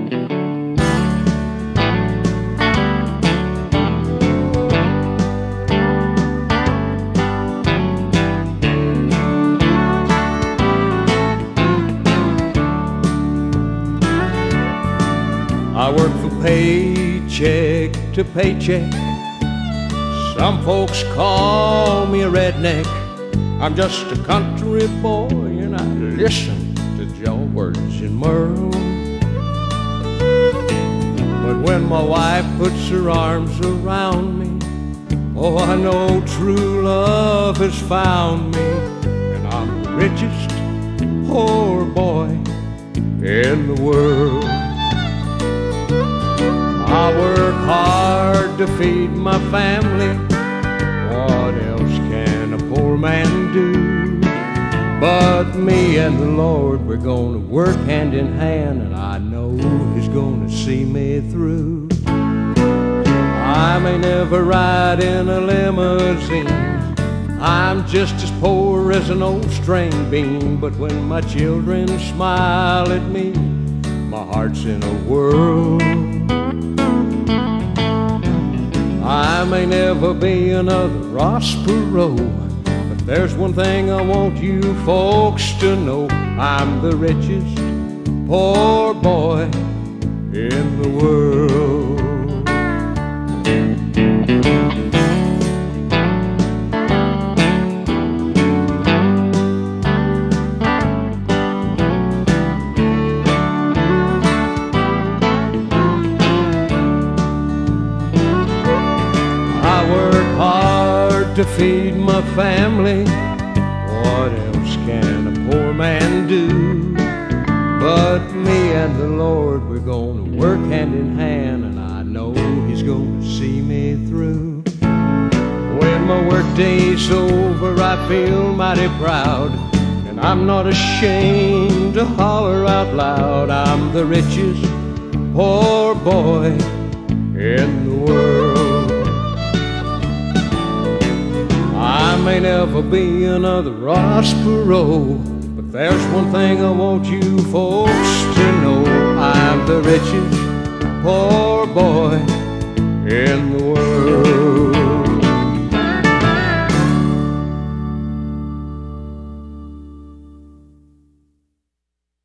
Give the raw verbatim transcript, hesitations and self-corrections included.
I work from paycheck to paycheck. Some folks call me a redneck. I'm just a country boy and I listen to George and Merle. But when my wife puts her arms around me, oh, I know true love has found me. And I'm the richest poor boy in the world. I work hard to feed my family. What else can a poor man do? But me and the Lord, we're gonna work hand in hand, and I know He's gonna see me through. I may never ride in a limousine, I'm just as poor as an old string bean. But when my children smile at me, my heart's in a whirl. I may never be another Ross Perot, but there's one thing I want you folks to know: I'm the richest poor boy in the world. To feed my family, what else can a poor man do? But me and the Lord, we're gonna work hand in hand, and I know He's gonna see me through. When my work day's over, I feel mighty proud, and I'm not ashamed to holler out loud: I'm the richest poor boy in the world. I may never be another Ross Perot, but there's one thing I want you folks to know: I'm the richest poor boy in the world.